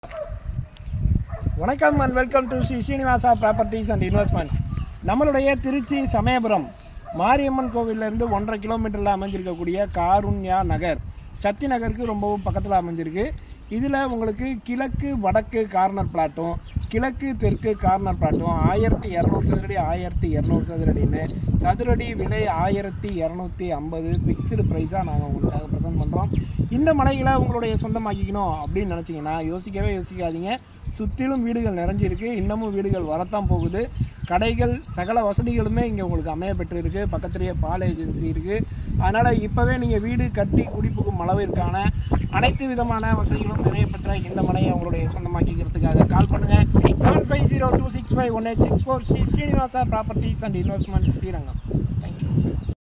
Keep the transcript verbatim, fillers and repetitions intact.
வணக்கம் and welcome to Shri Srinivasa properties and investments. நம்மளுடைய திருச்சி சமயபுரம் மாரியம்மன் கோவிலிருந்து ஒன்றரை கிலோமீட்டரில் அமைஞ்சிருக்கக்கூடிய காருண்யா நகர் சக்தி நகருக்கு ரொம்பவும் பக்கத்தில் அமைஞ்சிருக்கு. இதில் உங்களுக்கு கிழக்கு வடக்கு கார்னர் பிளாட்டும் கிழக்கு தெற்கு கார்னர் பிளாட்டும் ஆயிரத்தி இரநூறு சதுரடி ஆயிரத்தி இரநூறு சதுரடின்னு சதுரடி விலை ஆயிரத்தி இரநூத்தி ஐம்பது ஃபிக்ஸ்டு ப்ரைஸாக நாங்கள் உங்களுக்காக ப்ரெசென்ட் பண்ணுறோம். இந்த மனைகளை உங்களுடைய சொந்தமாக்கிக்கணும் அப்படின்னு நினச்சிங்கன்னா யோசிக்கவே யோசிக்காதீங்க. சுற்றிலும் வீடுகள் நிறைஞ்சிருக்கு, இன்னமும் வீடுகள் வரத்தான் போகுது. கடைகள் சகல வசதிகளுமே இங்கே உங்களுக்கு அமைய பெற்றிருக்கு. பக்கத்துலேயே பால் ஏஜென்சி இருக்குது. அதனால் இப்போவே நீங்கள் வீடு கட்டி குடிப்புக்கும் அளவிற்கான அனைத்து விதமான வசதிகளும் நிறைய பெற்ற இந்த மனையை உங்களுடைய சொந்தமாக்கிக்கிறதுக்காக கால் பண்ணுங்கள். Seven five zero two six five one eight six four Shri Srinivasa properties and investment Srirangam. Thank you.